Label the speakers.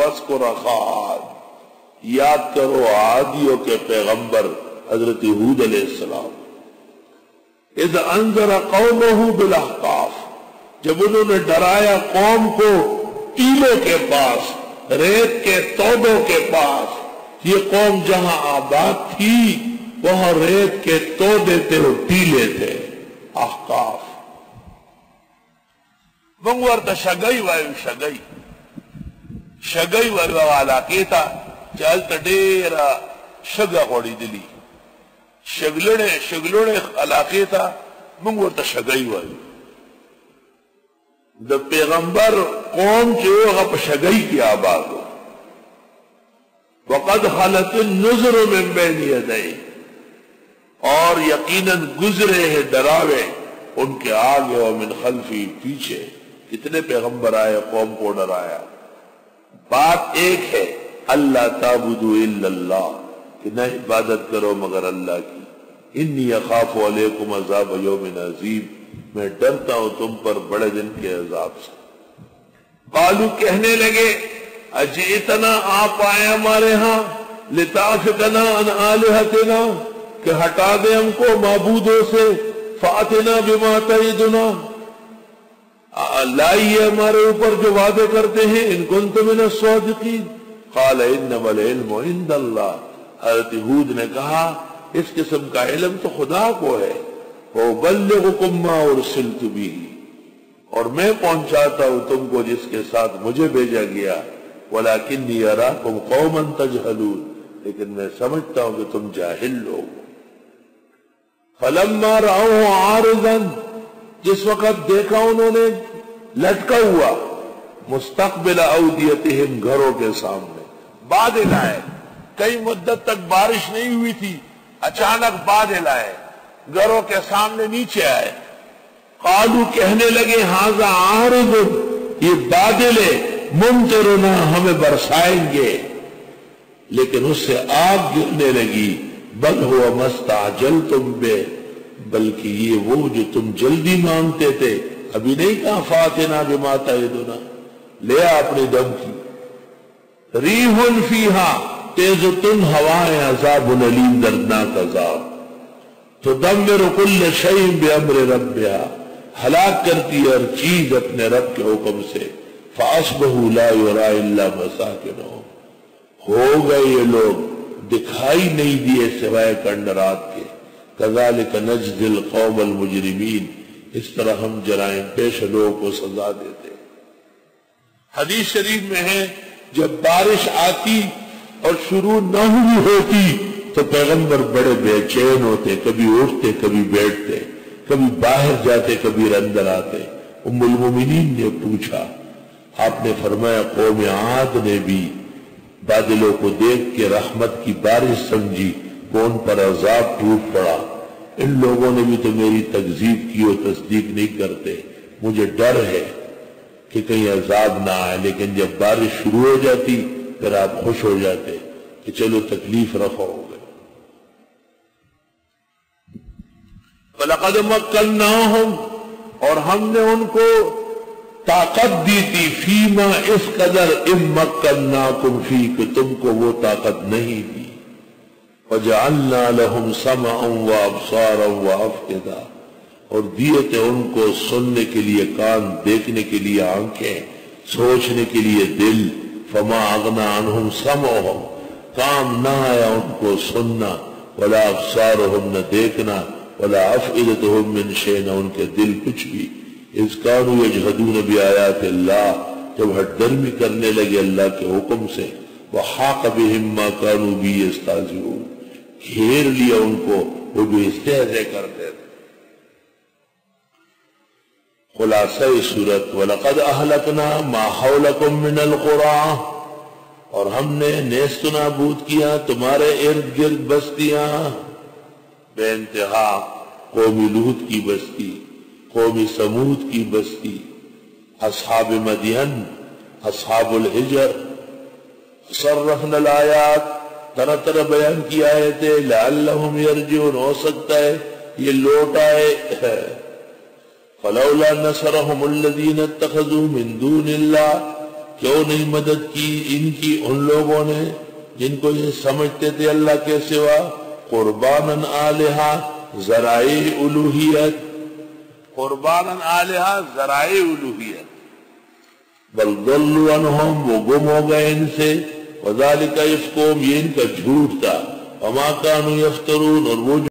Speaker 1: واذکر عاد، یاد کرو عادیوں کے پیغمبر حضرت ہود علیہ السلام، اذ انذر قومہ بالاحقاف، جب انہوں نے ڈرایا قوم کو ٹیلوں کے پاس، ریت کے تودوں کے پاس۔ یہ قوم جہاں آباد تھی وہاں ریت کے تودے تھے اور ٹیلے تھے، احقاف۔ منگور تا شگئی وایو، شگئی وایو علاقے تا چالتا ڈیرا شگا غوڑی دلی، شگلوڑے علاقے تا منگور تا شگئی وایو۔ دا پیغمبر قوم چو غپ شگئی کی آباد ہو۔ وقد خلت النذر من بین یدیہ، اور یقیناً گزرے ہیں ڈراوے ان کے آگے اور من خلفی پیچھے۔ کتنے پیغمبر آئے قوم کو ڈرایا۔ بات ایک ہے، اللہ تعبدوا الا اللہ، کہ نہ عبادت کرو مگر اللہ کی۔ انی اخاف علیکم عذاب یوم عظیم، میں ڈرتا ہوں تم پر بڑے دن کے عذاب سے۔ قالو، کہنے لگے، اجئتنا، آپ آئے ہمارے ہاں، لتعفکنا عن آلہتنا، کہ ہٹا دے ہم کو معبودوں سے، فاتنا بما تعدنا، لائیے ہمارے اوپر جو وعدے کرتے ہیں، ان کنت من الصادقین۔ قال انما العلم عند اللہ، حضرت ہود نے کہا اس قسم کا علم تو خدا کو ہے۔ وَأُبَلِّغُكُمْ مَا أُرْسِلْتُ بِهِ، اور میں پہنچاتا ہوں تم کو جس کے ساتھ مجھے بھیجا گیا۔ وَلَكِنِّي أَرَاكُمْ قَوْمًا تَجْهَلُونَ، لیکن میں سمجھتا ہوں کہ تم جاہل لوگ ہو۔ فَلَمَّا رَأَوْهُ عَارِضًا، جس وقت دیکھا انہوں نے لٹکا ہوا، مستقبل اودیتہم، گھروں کے سامنے، بادل آئے، کئی مدت تک بارش نہیں ہوئی تھی، اچانک بادل آئے، گھروں کے سامنے نیچے آئے۔ قالو، کہنے لگے، ھذا عارض، یہ بادل ہے، ممطرنا، ہمیں برسائیں گے، لیکن اس سے آگ گرنے لگی۔ بل ہوا ما استعجلتم بہ، بلکہ یہ وہ جو تم جلدی مانگتے تھے، ابھی نہیں کہا فاتنا بما تعدنا، لے اپنی دم کی۔ ریح فیہا، تیز و تند ہوائیں، عذاب علیم، دردناک عذاب۔ تدمر کل شیء بامر ربہا، ہلاک کرتی ہے ہر چیز اپنے رب کے حکم سے۔ فاصبحوا لا یری الا مساکنہم، ہو گئے یہ لوگ دکھائی نہیں دیے سوائے کنڈرات کے۔ کذالک نجزی القوم المجرمین، اس طرح ہم جرائم پیش لوگوں کو سزا دیتے۔ حدیث شریف میں ہے، جب بارش آتی اور شروع نہ ہوئی ہوتی تو پیغمبر بڑے بے چین ہوتے، کبھی اٹھتے کبھی بیٹھتے، کبھی باہر جاتے کبھی اندر آتے۔ ام المومنین نے پوچھا، آپ نے فرمایا قوم عاد نے بھی بادلوں کو دیکھ کے رحمت کی بارش سمجھی، کون پر عذاب ٹوٹ پڑا۔ ان لوگوں نے بھی تو میری تکذیب کی اور تصدیق نہیں کرتے، مجھے ڈر ہے کہ کہیں عذاب نہ آئے، لیکن جب بارش شروع ہو جاتی پھر آپ خوش ہو جاتے کہ چلو تکلیف رفع ہو گئے۔ وَلَقَدْ مَكَّنَّاهُمْ، اور ہم نے ان کو طاقت دی تھی، فیما، اس قدر، مَكَّنَّاكُمْ فِی، کہ تم کو وہ طاقت نہیں دی۔ وَجَعَلْنَا لَهُمْ سَمْعًا وَأَبْصَارًا وَأَفْئِدَةً، اور دیے تھے ان کو سننے کے لیے کان، دیکھنے کے لیے آنکھیں، سوچنے کے لیے دل۔ فما اغنى عنہم سمعہم، کام نہ آیا ان کو سننا، ولا ابصارہم، نہ دیکھنا، ولا افئدتہم من شیء، نہ ان کے دل کچھ بھی۔ اذ کانوا یجحدون بآیات اللہ، جب ہٹ درمی کرنے لگے اللہ کے حکم سے۔ وحاق بہم ما کانوا بہ یستہزئون، گھیر لیا ان کو وہ جو استہزاء کرتے تھے۔ خلاصہ سورت، وَلَقَدْ أَهْلَكْنَا مَا حَوْلَكُمْ مِنَ الْقُرَىٰ، اور ہم نے نیست و نابود کیا تمہارے ارد گرد بستیاں، بے انتہا، قوم لوط کی بستی، قوم سمود کی بستی، اصحاب مدین، اصحاب الحجر۔ صرفنا الآیات، طرح طرح بیان کی آیتیں، لعلہم یرجعون، ہو سکتا ہے یہ لوٹ آئے۔ فلولا نصرهم الذين اتخذوا من دون الله، کیوں نہیں مدد کی ان کی ان لوگوں نے جن کو یہ سمجھتے تھے اللہ کے سوا قرباناً آلہہ ذرائع الوہیت، قرباناً آلہہ ذرائع الوہیت، بل ضلوا عنہم وہ گم ہو گئے ان سے، وذالک افکہم یہ ان کا جھوٹ تھا، وما کانوا یفترون اور وہ